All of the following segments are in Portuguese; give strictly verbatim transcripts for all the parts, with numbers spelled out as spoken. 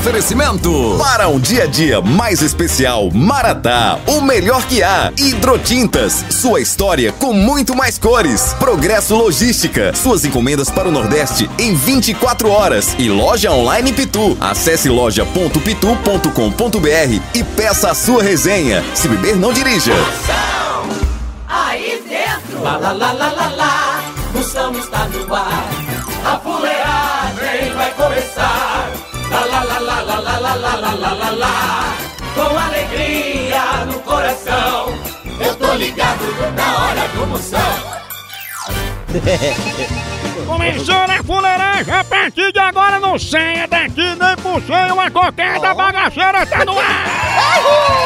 Oferecimento para um dia a dia mais especial, Maratá, o melhor que há. Hidrotintas, sua história com muito mais cores. Progresso Logística, suas encomendas para o Nordeste em vinte e quatro horas. E loja online Pitu. Acesse loja ponto pitu ponto com ponto br e peça a sua resenha. Se beber, não dirija. Moção, aí dentro. Lá, lá, lá, lá, lá, lá. Moção está no ar. A fuleagem vai começar. Lá, lá, lá, lá, lá, lá, lá, lá, lá, lá, lá, lá. Com alegria no coração. Eu tô ligado na hora do Moção. Começando a fuleiragem, a partir de agora não saia daqui nem por cem, uma coqueta bagaceira tá no ar!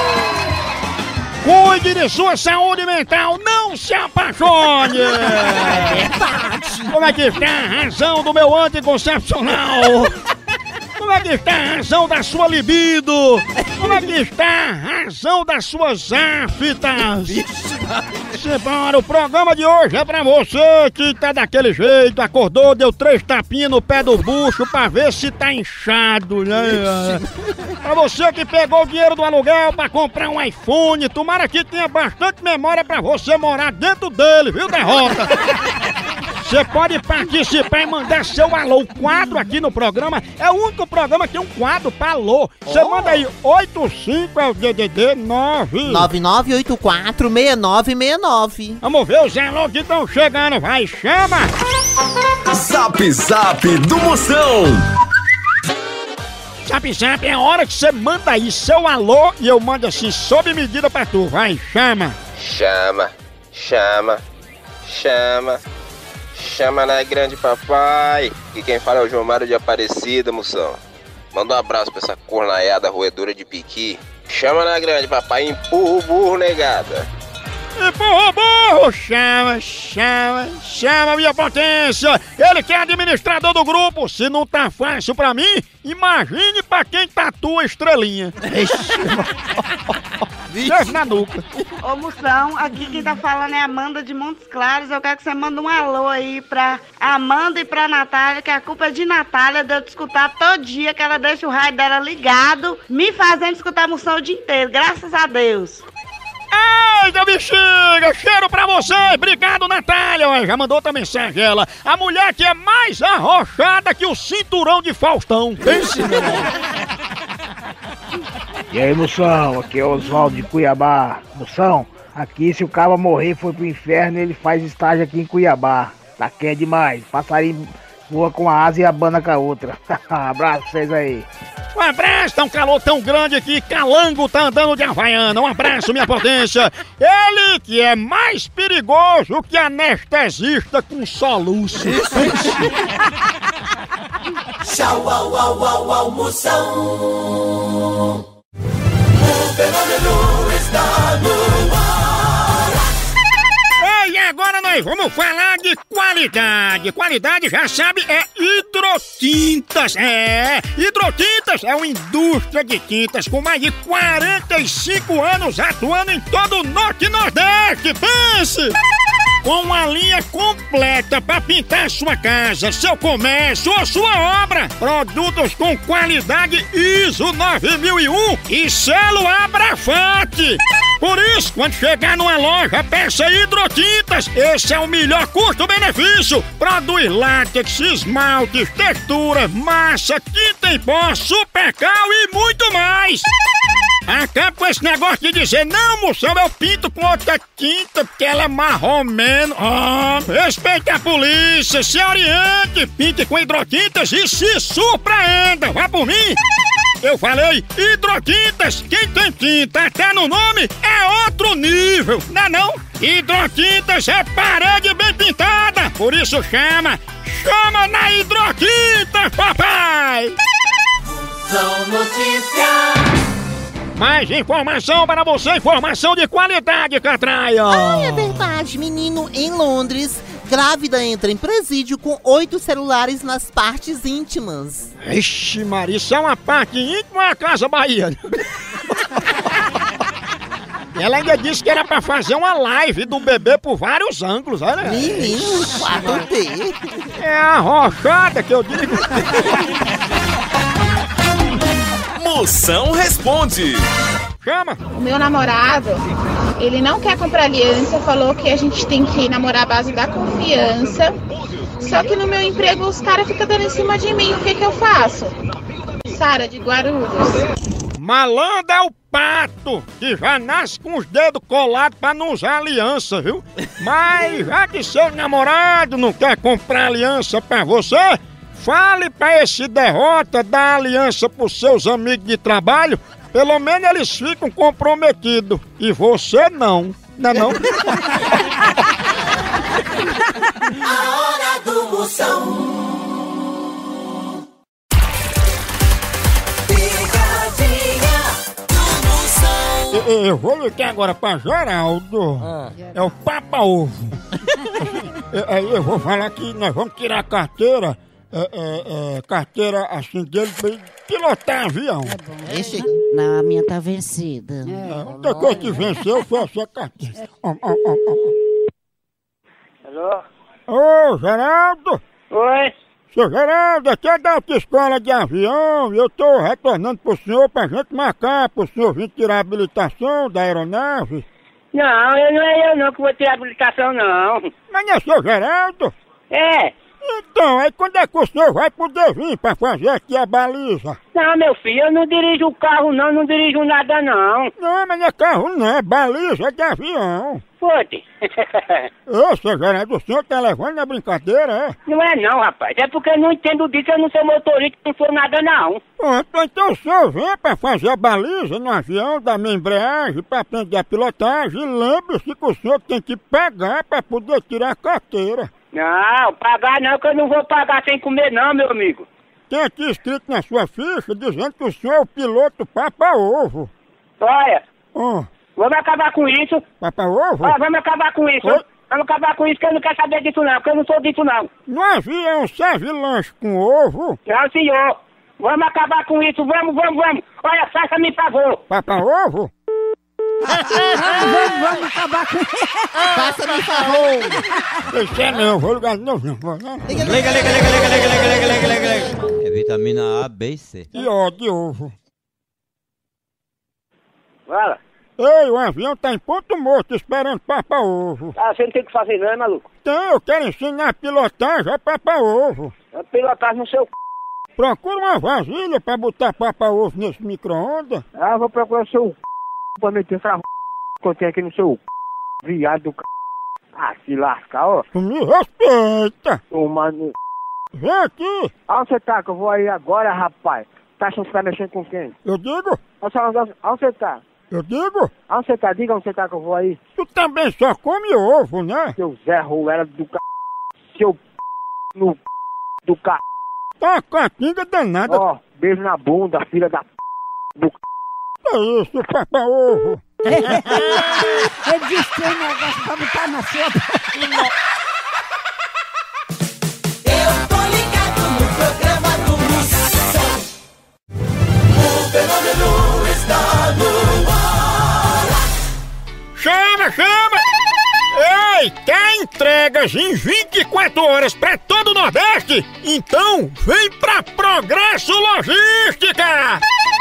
Cuide de sua saúde mental, não se apaixone! Como é que está a razão do meu anticoncepcional? Como é que está a razão da sua libido? Como é que está a razão das suas aftas? Simbora, o programa de hoje é pra você que tá daquele jeito, acordou, deu três tapinhas no pé do bucho pra ver se tá inchado, né? Pra você que pegou o dinheiro do aluguel pra comprar um iPhone, tomara que tenha bastante memória pra você morar dentro dele, viu, derrota? Você pode participar e mandar seu alô. O quadro aqui no programa é o único programa que tem um quadro pra alô. Você oh. manda aí oito cinco é o D D D nove nove nove oito quatro seis nove seis nove. Vamos ver os alô que estão chegando. Vai, chama! Zap Zap do Moção. Zap Zap é a hora que você manda aí seu alô e eu mando assim sob medida pra tu. Vai, chama! Chama, chama, chama. Chama na grande papai. E quem fala é o João Mário de Aparecida, Moção. Manda um abraço pra essa cornaiada roedora de piqui. Chama na grande papai, empurra o burro, negada. Empurra o burro, chama, chama, chama minha potência. Ele que é administrador do grupo. Se não tá fácil pra mim, imagine pra quem tatua estrelinha. Vixe na nuca. Ô Moção, aqui quem tá falando é Amanda de Montes Claros. Eu quero que você mande um alô aí pra Amanda e pra Natália, que a culpa é de Natália, de eu te escutar todo dia, que ela deixa o raio dela ligado, me fazendo escutar a Moção o dia inteiro, graças a Deus. Eita bexiga, cheiro pra você, obrigado Natália, já mandou outra mensagem ela, a mulher que é mais arrochada que o cinturão de Faustão. Pense, E aí, Moção, aqui é o Oswaldo de Cuiabá. Moção, aqui se o cara morrer e for pro inferno, ele faz estágio aqui em Cuiabá. Tá quente demais, passarinho voa com a asa e abana com a outra. Abraço pra vocês aí. Um abraço, tá um calor tão grande aqui, Calango tá andando de Havaiana. Um abraço, minha potência. Ele que é mais perigoso que anestesista com soluço. Tchau, au, au, au, au, Moção. O fenômeno está no ar. E agora nós vamos falar de qualidade. Qualidade, já sabe, é Hidrotintas. É, Hidrotintas é uma indústria de tintas com mais de quarenta e cinco anos atuando em todo o Norte e Nordeste. Pense! Com uma linha completa para pintar sua casa, seu comércio ou sua obra. Produtos com qualidade I S O nove mil e um e selo Abrafate. Por isso, quando chegar numa loja, peça Hidrotintas. Esse é o melhor custo-benefício. Produz látex, esmaltes, textura, massa, tinta em pó, supercal e muito mais. Acaba com esse negócio de dizer, não, Moção, eu pinto com outra tinta porque ela é marromeno. Ah, respeite a polícia, se oriente, pinte com Hidrotintas e se surpreenda. Vá por mim. Eu falei Hidrotintas, quem tem tinta até no nome é outro nível, não é não? Hidrotintas é parede bem pintada, por isso chama, chama na Hidrotintas, papai! São notícias. Mais informação para você, informação de qualidade, Catraia! Ah, é verdade, menino, em Londres, grávida entra em presídio com oito celulares nas partes íntimas. Ixi, Maria, isso é uma parte íntima ou é a Casa Bahia? Ela ainda disse que era pra fazer uma live do bebê por vários ângulos, olha. Menino, quatro D. É a arrochada que eu digo. Moção responde. Chama. O meu namorado, ele não quer comprar aliança, falou que a gente tem que namorar à base da confiança. Só que no meu emprego os caras ficam dando em cima de mim, o que que eu faço? Sara, de Guarulhos. Malandro é o pato, que já nasce com os dedos colados pra não usar aliança, viu? Mas já que seu namorado não quer comprar aliança pra você, fale pra esse derrota dar aliança pros seus amigos de trabalho, pelo menos eles ficam comprometidos. E você não, não é não? A hora do Moção. Eu, eu vou ligar agora pra Geraldo. Ah. É o Papa Ovo. Aí eu, eu vou falar que nós vamos tirar a carteira. É, é, é, carteira assim dele pra ele pilotar avião. É bom. Esse... Não, a minha tá vencida. É, a única coisa que venceu foi essa carteira. Oh, oh, oh, oh. Alô? Ô, Geraldo! Oi? Seu Geraldo, aqui é da autoescola de avião e eu tô retornando pro senhor pra gente marcar pro senhor vir tirar a habilitação da aeronave. Não, eu não é eu não que vou tirar a habilitação, não. Mas não é seu Geraldo? É. Então, aí quando é que o senhor vai poder vir pra fazer aqui a baliza? Não, meu filho, eu não dirijo o carro não, não dirijo nada não. Não, mas não é carro não, é baliza de avião. Foda-se. Ô, seu Geraldo, o senhor tá levando na brincadeira, é? Não é não, rapaz, é porque eu não entendo disso, eu não sou motorista, não sou nada não. Pronto, então o senhor vem pra fazer a baliza no avião, dar minha embreagem, pra aprender a pilotagem, e lembre-se que o senhor tem que pagar pra poder tirar a carteira. Não, pagar não, que eu não vou pagar sem comer não, meu amigo. Tem aqui escrito na sua ficha dizendo que o senhor é o piloto Papa Ovo. Olha, oh. Vamos acabar com isso. Papa Ovo? Olha, vamos acabar com isso. Oi? Vamos acabar com isso, que eu não quero saber disso não, porque eu não sou disso não. No avião serve lanche com ovo? Não, senhor. Vamos acabar com isso, vamos, vamos, vamos. Olha, faça-me favor. Papa Ovo? vamos, vamos acabar com isso. Faça-me favor. Deixa não, vou ligar de novo. Não, não. Liga, liga, liga, liga, liga, liga, liga, liga, liga, liga. É vitamina A, B e C. E ó, de ovo. Fala. Ei, o avião tá em ponto morto esperando Papa Ovo. Ah, você não tem o que fazer não, é maluco? Então, eu quero ensinar a pilotar a Papa Ovo. A pilotagem no seu c... Procura uma vasilha pra botar Papa Ovo nesse micro-ondas. Ah, vou procurar o seu c... pra meter essa r... que eu tenho aqui no seu c... viado do c... Ah, se lascar, ó. Tu me respeita. Ô, mano... Vem aqui. Aonde você tá, que eu vou aí agora, rapaz? Tá achando que tá mexendo com quem? Eu digo. Aonde você tá? Eu digo? Aonde você tá? Diga onde você tá que eu vou aí. Tu também só come ovo, né? Seu Zé Ruela do c... Seu p... no c... do c... Tá uma catinga danada. Ó, beijo na bunda, filha da p... do c... É isso, Papa Ovo. Ele disse que tem um negócio pra botar na sua... Eu tô ligado no programa do Moção. O fenômeno está no ar. Chama, chama! Ei, quer entregas em vinte e quatro horas pra todo o Nordeste? Então vem pra Progresso Logística!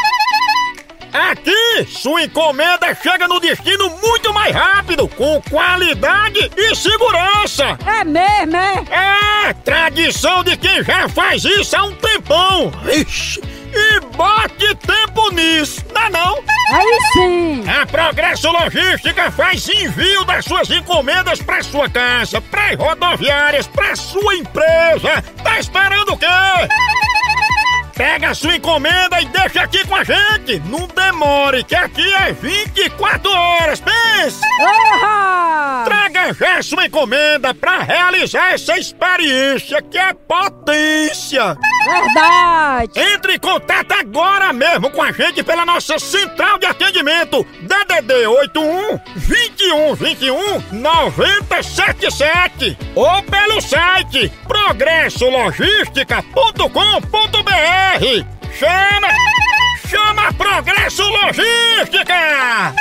Aqui, sua encomenda chega no destino muito mais rápido, com qualidade e segurança! É mesmo, é? É, tradição de quem já faz isso há um tempão! Ixi, e bote tempo nisso, não é não? Aí sim! A Progresso Logística faz envio das suas encomendas pra sua casa, pras rodoviárias, pra sua empresa! Tá esperando o quê? Pega a sua encomenda e deixa aqui com a gente! Não demore, que aqui é vinte e quatro horas, pensa! Uhum. Traga já sua encomenda pra realizar essa experiência que é potência! Verdade! Entre em contato agora mesmo com a gente pela nossa central de atendimento D D D oito um, vinte e um, vinte e um, noventa e sete sete ou pelo site progresso logística ponto com ponto b r. Chama! Chama Progresso Logística!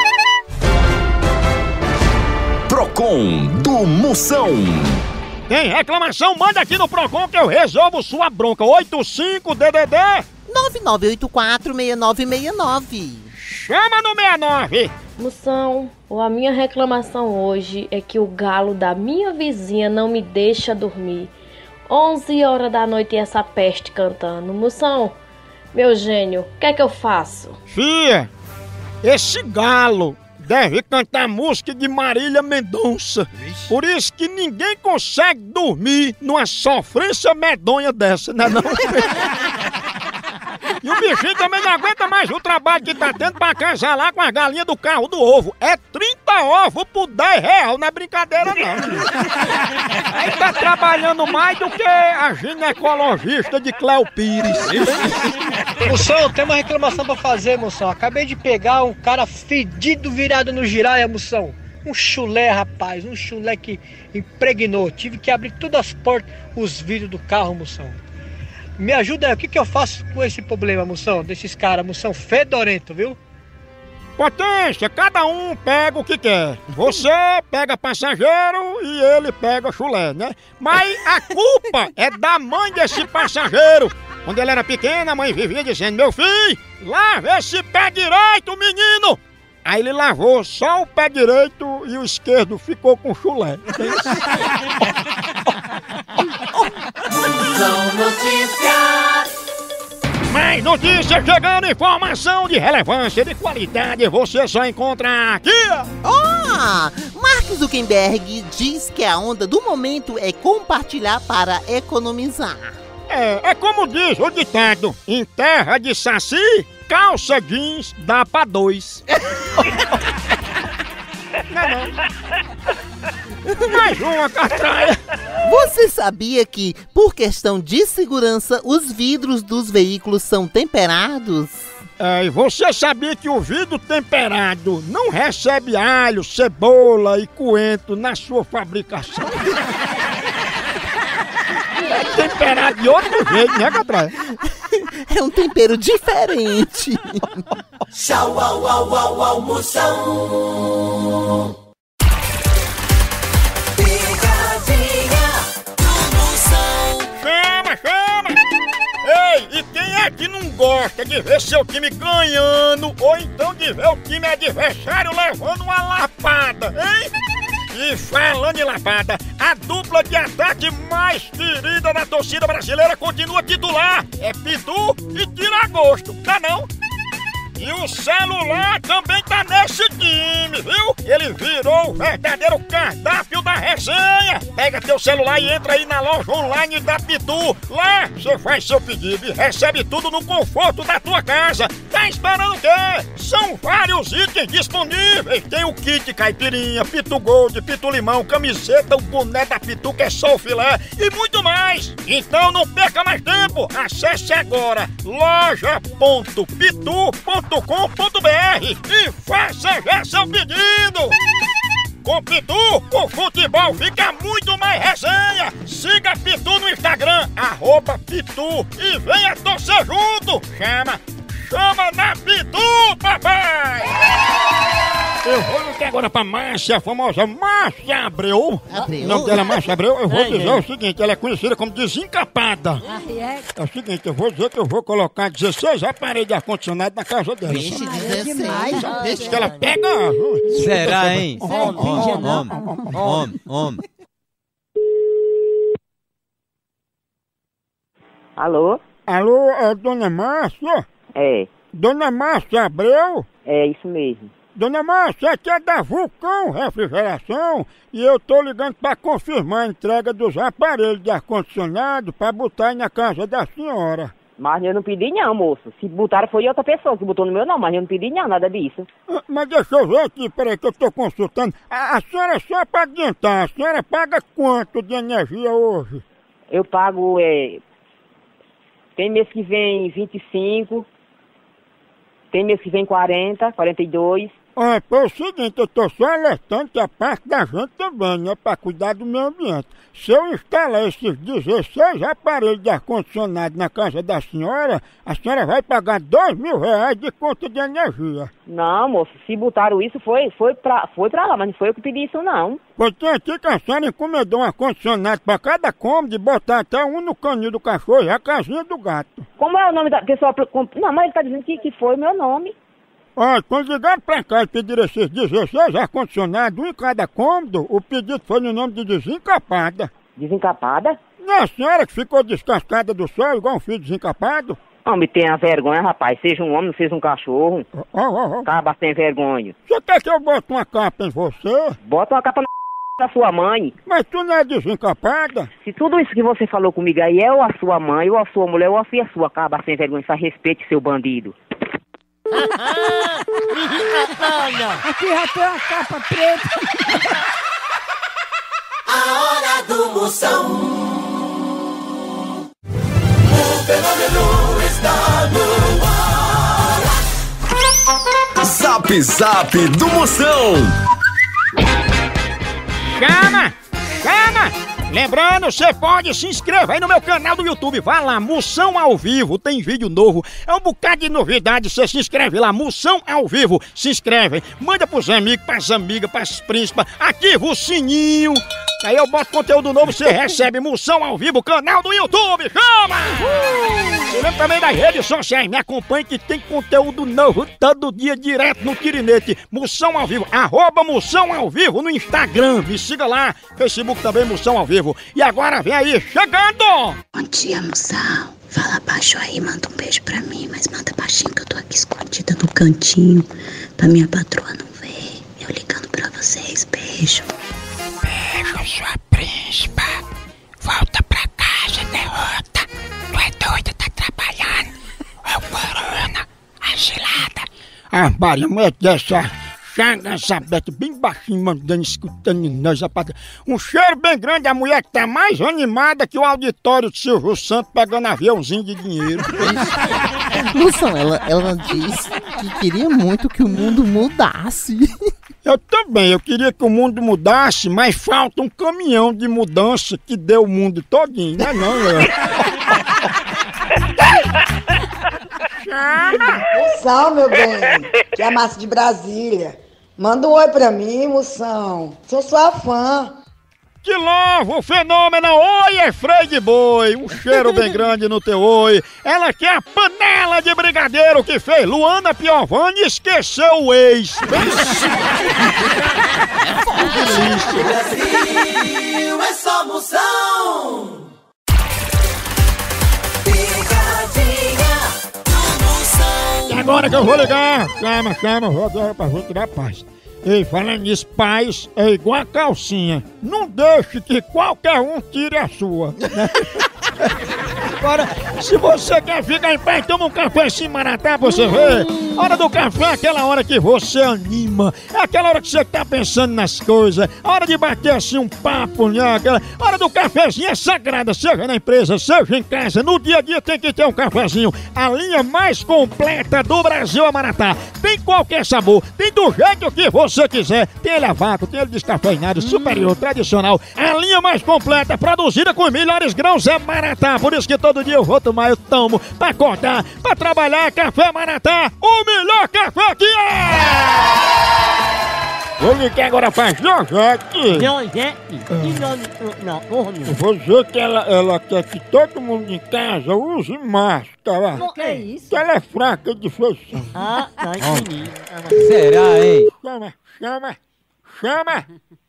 Procon do Moção. Tem reclamação? Manda aqui no Procon que eu resolvo sua bronca. oitenta e cinco D D D nove nove oito quatro seis nove seis nove. Chama no sessenta e nove. Moção, a minha reclamação hoje é que o galo da minha vizinha não me deixa dormir. onze horas da noite e essa peste cantando. Moção, meu gênio, o que é que eu faço? Fia, esse galo deve cantar música de Marília Mendonça. Por isso que ninguém consegue dormir numa sofrência medonha dessa, né não? E o bichinho também não aguenta mais o trabalho que tá tendo pra acasalar com as galinhas do carro do ovo. É trinta ovos por dez reais, não é brincadeira não. Aí tá trabalhando mais do que a ginecologista de Cléo Pires. Moção, tem uma reclamação pra fazer, moção. Acabei de pegar um cara fedido virado no giraia, moção. Um chulé, rapaz, um chulé que impregnou. Tive que abrir todas as portas, os vidros do carro, moção. Me ajuda aí, o que, que eu faço com esse problema, moção? Desses caras, moção, fedorento, viu? Potência, cada um pega o que quer. Você pega passageiro e ele pega chulé, né? Mas a culpa é da mãe desse passageiro. Quando ele era pequeno, a mãe vivia dizendo: meu filho, lave esse pé direito, menino! Aí ele lavou só o pé direito e o esquerdo ficou com chulé. São notícias. Mais notícias chegando, informação de relevância, de qualidade, você só encontra aqui. Oh, Mark Zuckerberg diz que a onda do momento é compartilhar para economizar. É, é como diz o ditado, em terra de saci, calça jeans dá pra dois. Não, não. Mais uma catraia. Você sabia que, por questão de segurança, os vidros dos veículos são temperados? É, e você sabia que o vidro temperado não recebe alho, cebola e coentro na sua fabricação? É temperado de outro jeito, né, catraia? É um tempero diferente. Tchau, au, au, au, au, moção. Chama, chama! Ei, e quem é que não gosta de ver seu time ganhando ou então de ver o time adversário levando uma lapada, hein? E falando em lapada, a dupla de ataque mais querida da torcida brasileira continua titular. É Pitu e Tiragosto, tá não? E o celular também tá nesse time, viu? Ele virou o verdadeiro cardápio da resenha. Pega teu celular e entra aí na loja online da Pitu. Lá você faz seu pedido e recebe tudo no conforto da tua casa. Tá esperando o quê? São vários itens disponíveis. Tem o kit caipirinha, Pitu Gold, Pitu Limão, camiseta, o boné da Pitu que é só o filé e muito mais. Então não perca mais tempo. Acesse agora loja ponto pitu ponto com ponto br e faça já seu pedido. Com Pitu, o futebol fica muito mais resenha. Siga Pitu no Instagram, arroba Pitu, e venha torcer junto. Chama, chama na Pitu, papai! Eu vou ligar agora pra Márcia, a famosa Márcia Abreu. Abreu? O nome dela é Márcia Abreu. Eu vou Ai, dizer ai. o seguinte, ela é conhecida como desencapada. É o seguinte, eu vou dizer que eu vou colocar dezesseis aparelhos de ar-condicionado na casa dela. Vixe, dezesseis. Vixe, que ela pega... Será, hein? Homem, Homem, homem, homem, homem. Alô? Alô, é Dona Márcia? É, Dona Márcia Abreu? é isso mesmo. Dona Márcia, aqui é da Vulcão Refrigeração e eu tô ligando pra confirmar a entrega dos aparelhos de ar-condicionado pra botar aí na casa da senhora. Mas eu não pedi não, moço. Se botaram foi outra pessoa que botou no meu não, mas eu não pedi não, nada disso. Ah, mas deixa eu ver aqui, peraí que eu tô consultando. A, a senhora, só pra adiantar, a senhora paga quanto de energia hoje? Eu pago, é... Tem mês que vem vinte e cinco, tem mês que vem quarenta, quarenta e dois. Olha, foi o seguinte, eu tô só alertando que a parte da gente também, né, pra cuidar do meio ambiente. Se eu instalar esses dezesseis aparelhos de ar-condicionado na casa da senhora, a senhora vai pagar dois mil reais de conta de energia. Não, moço, se botaram isso foi, foi, pra, foi pra lá, mas não foi eu que pedi isso não. Pois tem aqui que a senhora encomendou um ar-condicionado pra cada cômodo e botar até um no canil do cachorro e a casinha do gato. Como é o nome da pessoa? Não, mas ele tá dizendo que, que foi o meu nome. Olha, quando ligaram pra cá e pediram esses dezesseis ar-condicionados, um em cada cômodo, o pedido foi no nome de Desencapada. Desencapada? Não, a senhora que ficou descascada do sol igual um filho desencapado? Homem, tenha vergonha, rapaz. Seja um homem, não seja um cachorro. Oh, oh, oh. Caba sem vergonha. Você quer que eu bote uma capa em você? Bota uma capa na da sua mãe. Mas tu não é desencapada? Se tudo isso que você falou comigo aí é ou a sua mãe, ou a sua mulher, ou a filha sua, caba sem vergonha, só respeite seu bandido. Aqui já tem uma capa preta. A hora do Moção. O fenômeno está no ar. Zap Zap do Moção. Chama! Chama! Lembrando, você pode se inscrever aí no meu canal do YouTube. Vá lá, Moção ao Vivo, tem vídeo novo. É um bocado de novidade, você se inscreve lá, Moção ao Vivo. Se inscreve, manda pros amigos, pras amigas, pras príncipas. Ativa o sininho. Aí eu boto conteúdo novo, você recebe Moção ao Vivo, canal do YouTube. Chama! Uh! Você lembra também das redes sociais, me acompanhe que tem conteúdo novo todo dia, direto no Tirinete. Moção ao Vivo, arroba Moção ao Vivo no Instagram. Me siga lá, Facebook também, Moção ao Vivo. E agora vem aí, chegando! Bom dia, Moção. Fala baixo aí, manda um beijo pra mim, mas manda baixinho que eu tô aqui escondida no cantinho, pra minha patroa não ver. Eu ligando pra vocês, beijo. Beijo, sua príncipa. Volta pra casa, derrota. Tu é doida, tá trabalhando. É o corona, a gelada. Ah, Maria, mulher dessa... Chega essa beta bem baixinho, mandando, escutando nós, rapaz. Um cheiro bem grande, a mulher que tá mais animada que o auditório de Silvio Santos pegando aviãozinho de dinheiro. Moção, ela, ela disse que queria muito que o mundo mudasse. Eu também, eu queria que o mundo mudasse, mas falta um caminhão de mudança que dê o mundo todinho, né não, é? Moção, meu bem, que é a Márcia de Brasília. Manda um oi pra mim, Moção. Sou sua fã. Que louvo, fenômeno, oi é freio de boi, um cheiro bem grande no teu oi. Ela que é a panela de brigadeiro que fez Luana Piovani e esqueceu o ex. Brasil é só Moção. E agora que eu vou ligar, chama, chama, vou dar pra gente tirar paz. Ei, falando nisso, paz é igual a calcinha. Não deixe que qualquer um tire a sua. Agora, se você quer ficar em paz, toma um café assim, Maratá, pra você ver. Hora do café é aquela hora que você anima. É aquela hora que você tá pensando nas coisas. A hora de bater assim um papo, né? Aquela hora do cafezinho é sagrada, seja na empresa, seja em casa. No dia a dia tem que ter um cafezinho. A linha mais completa do Brasil é Maratá. Tem qualquer sabor, tem do jeito que você quiser. Tem ele a vácuo, tem ele descafeinado, superior, tradicional. A linha mais completa, produzida com os melhores grãos é Maratá. Por isso que todo dia eu vou tomar, eu tomo pra acordar, pra trabalhar. Café Maratá, o melhor café que é! Vou ligar agora pra Josete. Josete? Que nome? Não, nome. Eu vou dizer que ela, ela quer que todo mundo em casa use máscara. O que é isso? Que ela é fraca de feição. Ah, não entendi. Será, hein? Chama, chama, chama.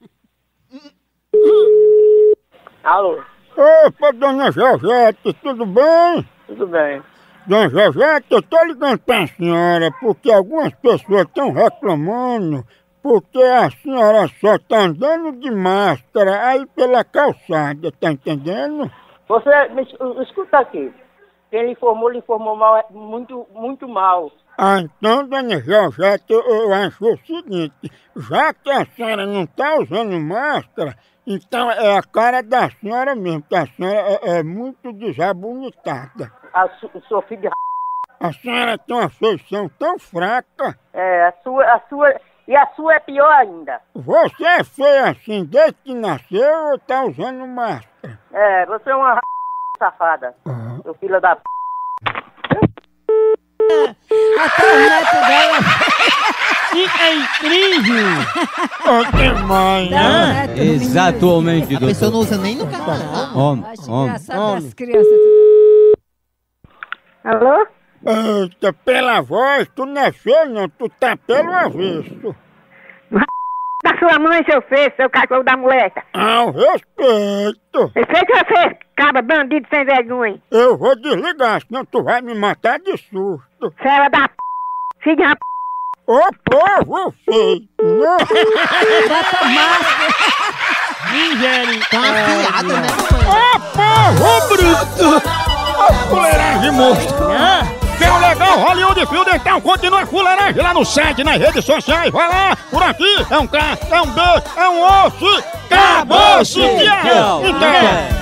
Alô? Opa, dona Josete, tudo bem? Tudo bem. Dona Josete, eu tô ligando pra senhora porque algumas pessoas estão reclamando porque a senhora só tá andando de máscara aí pela calçada, tá entendendo? Você, me es- escuta aqui. Quem lhe informou, lhe informou mal, é muito, muito mal. Ah, então, dona Josete, eu, eu acho o seguinte, já que a senhora não tá usando máscara, então é a cara da senhora mesmo, que a senhora é, é muito desabonitada. A su, o Sofia de A senhora tem uma feição tão fraca. É, a sua, a sua, E a sua é pior ainda. Você é feia assim desde que nasceu ou tá usando máscara? É, você é uma r... safada. Ah. Seu filho da p... Até o neto dela. Que é incrível! Oh, que mãe, né? Exatamente, A pessoa não doutor. usa nem no carnaval. Homem, Acho homem. engraçado as crianças. Alô? Eita, pela voz, tu não é feio não, tu tá pelo avesso. Da sua mãe, seu feio, seu cachorro da moleca. Ao respeito. Respeito você, cabra bandido sem vergonha. Eu vou desligar, senão tu vai me matar de susto. Fera da p... filho da p... Ô povo feio! Não! Bota máscara. Misericórdia! Tá afiado, né, Ô povo bruto! Ô fuleiragem monstro! Que é o legal Hollywood Fio Dental continua a fuleiragem lá no site, nas redes sociais. Vai lá! Por aqui é um K, é um B, é um osso! Acabou-se! Tchau! Então...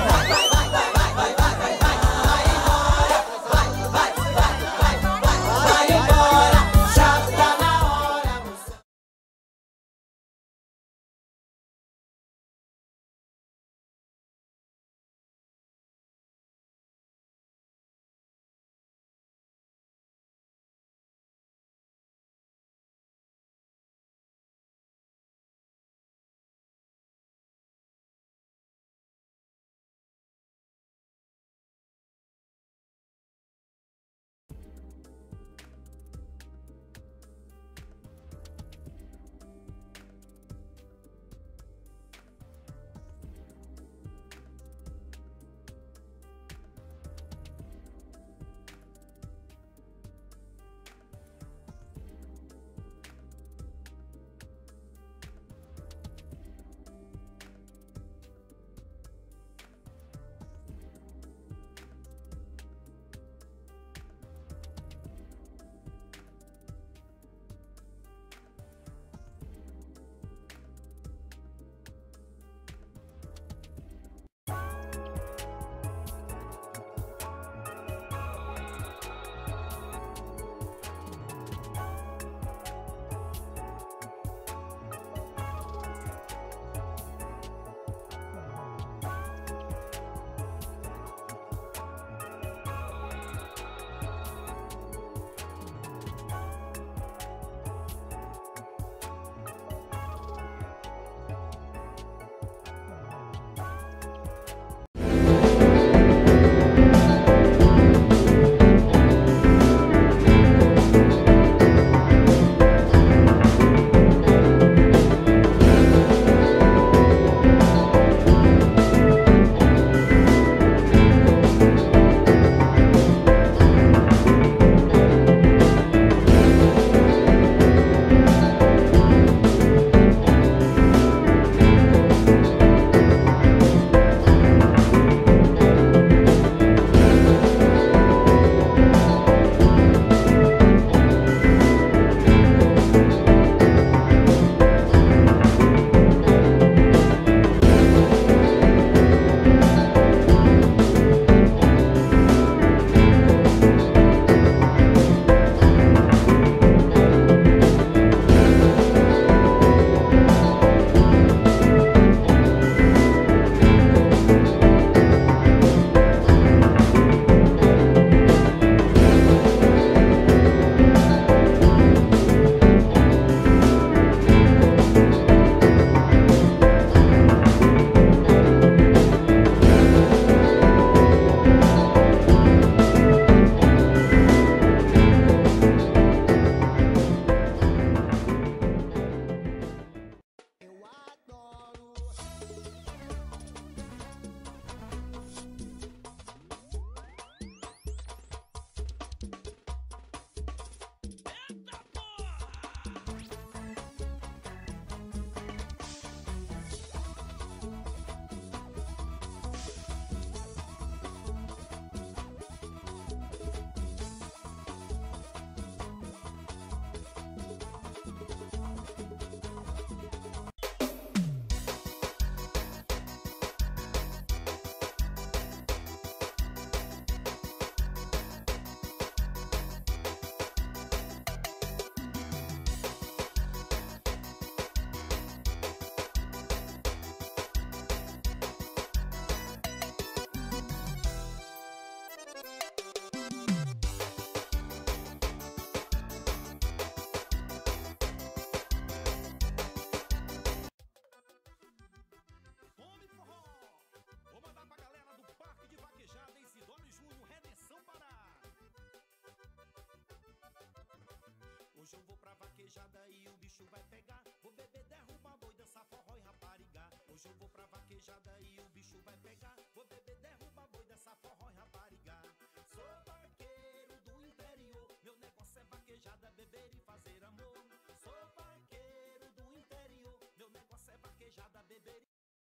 bicho vai pegar. Vou beber, derrubar boi, dançar forró e raparigar. Hoje eu vou